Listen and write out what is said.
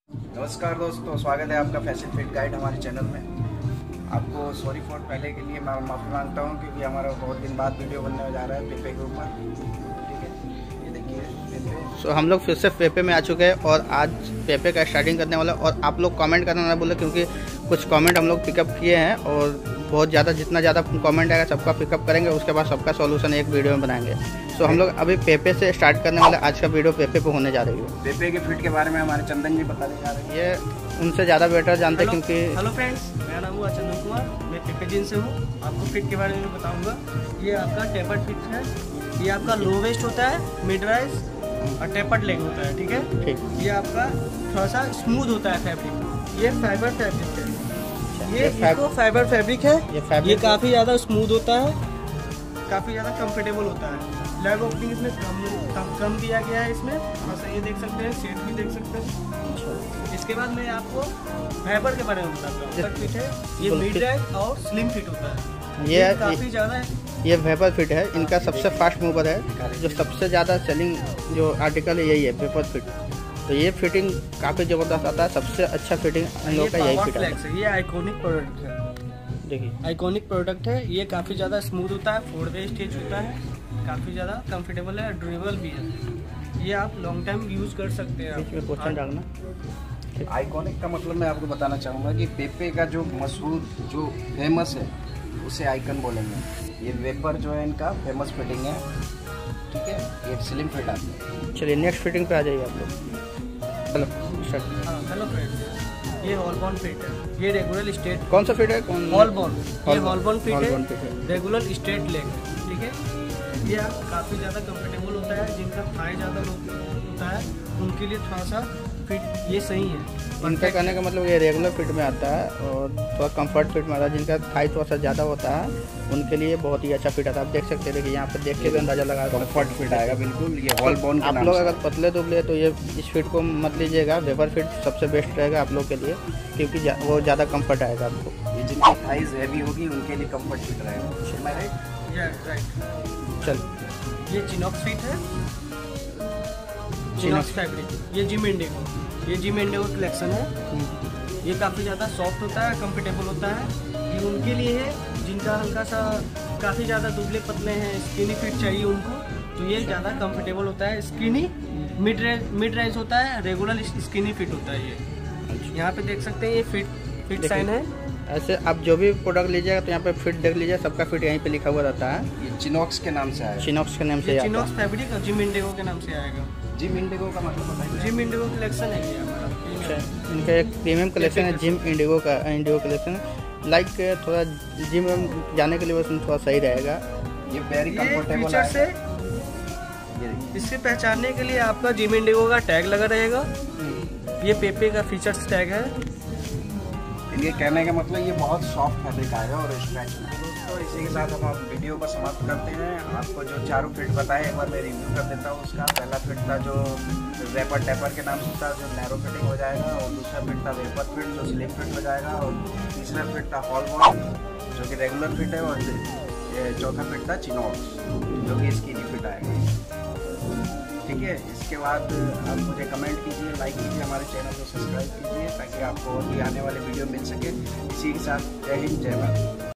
नमस्कार दोस्तों, स्वागत है आपका फैशन फिट गाइड हमारे चैनल में। आपको सॉरी फॉर पहले के लिए मैं माफ़ी मांगता हूं क्योंकि हमारा बहुत दिन बाद वीडियो बनने जा रहा है पेपे के ऊपर। ठीक है, ये देखिए हम लोग फिर से पेपे में आ चुके हैं और आज पेपे का स्टार्टिंग करने वाला। और आप लोग कमेंट करने वाला बोले क्योंकि कुछ कमेंट हम लोग पिकअप किए हैं और बहुत ज़्यादा जितना ज़्यादा कमेंट आएगा सबका पिकअप करेंगे, उसके बाद सबका सॉल्यूशन एक वीडियो में बनाएंगे। सो हम लोग अभी पेपे से स्टार्ट करने वाले। आज का वीडियो पेपे पे होने जा रही है। पेपे के फिट के बारे में हमारे चंदन जी बताने जा रहे हैं। ये उनसे ज़्यादा बेटर जानते हैं क्योंकि हेलो फ्रेंड्स, मेरा नाम हुआ चंदन कुमार, मैं पेपे जिन से हूँ। आपको फिट के बारे में बताऊँगा। ये आपका टेपर्ड फिट है। ये आपका लो वेस्ट होता है, मिड राइज और टेपर्ड लेग होता है। ठीक है, ठीक। ये आपका थोड़ा सा स्मूथ होता है फैब्रिक। ये फाइबर फैब्रिक है। ये इको फाइबर फैब्रिक है। ये काफ़ी ज़्यादा स्मूथ होता है, काफ़ी ज़्यादा कंफर्टेबल होता है। लेग ओपनिंग इसमें कम दिया गया है। इसमें थोड़ा सा ये देख सकते हैं, शेप भी देख सकते हैं। इसके बाद मैं आपको फाइबर के बारे में बताता हूँ। फिट है, ये मिड राइज और स्लिम फिट होता है। ये काफ़ी ज़्यादा ये वेपर फिट है। इनका सबसे फास्ट मूवर है, जो सबसे ज़्यादा सेलिंग जो आर्टिकल है यही है वेपर फिट। तो ये फिटिंग काफ़ी ज़बरदस्त आता है। सबसे अच्छा फिटिंग इन लोगों का यही फिट है। ये आइकॉनिक प्रोडक्ट है। देखिए, आइकॉनिक प्रोडक्ट है। ये काफ़ी ज़्यादा स्मूथ होता है, 4 वे स्टिच होता है, काफ़ी ज़्यादा कंफर्टेबल है, ड्यूरेबल भी है। ये आप लॉन्ग टाइम यूज़ कर सकते हैं। बीच में क्वेश्चन डालना। आइकॉनिक का मतलब मैं आपको बताना चाहूँगा कि पेपे का जो मशहूर जो फेमस है उसे आइकन बोलेंगे। ये वेपर जो है इनका फेमस फिटिंग है। ठीक है, ये स्लिम फिट आता है। चलिए नेक्स्ट फिटिंग पे आ जाइए आप लोग। Hello start. हाँ, हेलो फ्रेंड्स, ये हॉलबॉर्न फिट है। ये रेगुलर स्ट्रेट। कौन सा फिट है? हॉलबॉर्न। ये हॉलबॉर्न फिट हॉलबॉर्न है, रेगुलर स्ट्रेट लेग है। ठीक है, ये काफ़ी ज़्यादा कंफर्टेबल होता है। जिनका थाई ज़्यादा होता है उनके लिए थोड़ा सा फिट ये सही है। इनका कहने का मतलब ये रेगुलर फिट में आता है और थोड़ा कंफर्ट फिट में आता है। जिनका थाई थोड़ा सा ज़्यादा होता है उनके लिए बहुत ही अच्छा फिट आता है। आप देख सकते हैं कि यहाँ पर देख के भी अंदाजा लगा कंफर्ट फिट आएगा बिल्कुल। ये हॉलबॉर्न आप लोग अगर पतले दुबले तो ये इस फिट को मत लीजिएगा। वेपर फिट सबसे बेस्ट रहेगा आप लोग के लिए क्योंकि वो ज़्यादा कंफर्ट आएगा आपको। ये जिनकी थाइज हैवी होगी उनके लिए कंफर्ट फिट रहेगा। राइट। चल, ये चिनॉक्स फिट है, चिनॉक्स फैब्रिक। ये जिम इंडिगो, ये जिम इंडिगो कलेक्शन है। ये काफ़ी ज़्यादा सॉफ्ट होता है, कंफर्टेबल होता है। ये उनके लिए है जिनका हल्का सा काफ़ी ज़्यादा दुबले पतले हैं, स्किनी फिट चाहिए उनको, तो ये ज़्यादा कंफर्टेबल होता है। स्किनी मिड राइज होता है, रेगुलर स्किनी फिट होता है। ये यहाँ पे देख सकते हैं, ये फिट साइन है। ऐसे आप जो भी प्रोडक्ट लीजिएगा तो यहाँ पे फिट देख लीजिए, सबका फिट यहीं पे लिखा हुआ रहता है। ये चिनॉक्स के नाम से आएगा। चिनॉक्स के नाम से चिनॉक्स फैब्रिक और जिम इंडिगो के नाम से आएगा। जिम इंडिगो का मतलब बताइए। जिम इंडिगो कलेक्शन है ये हमारा। इनका एक प्रीमियम कलेक्शन है जिम इंडिगो का। इंडिगो कलेक्शन लाइक थोड़ा जिम में जाने के लिए उसमें थोड़ा सही रहेगा। ये वेरी कंफर्टेबल है। इससे पहचानने के लिए आपका जिम इंडिगो का टैग लगा रहेगा। ये पेपे का फीचर्स टैग है। ये कहने का मतलब ये बहुत सॉफ्ट फैब्रिक आएगा और स्ट्रेच में। दोस्तों, इसी के साथ हम आप वीडियो को समाप्त करते हैं। आपको जो चारों फिट बताए एक बार मैं रिव्यू कर देता हूँ उसका। पहला फिट था जो वेपर टेपर के नाम से था, जो नैरो फिटिंग हो जाएगा, और दूसरा फिट था वेपर फिट जो स्लिम फिट हो जाएगा, और तीसरा फिट था हॉलबॉर्न जो कि रेगुलर फिट है, और चौथा फिट था चिनॉक्स जो कि स्किनी फिट आएगा। ठीक है, इसके बाद आप मुझे कमेंट कीजिए, लाइक कीजिए, हमारे चैनल को सब्सक्राइब कीजिए ताकि आपको और भी आने वाले वीडियो मिल सके। इसी के साथ जय हिंद, जय भारत।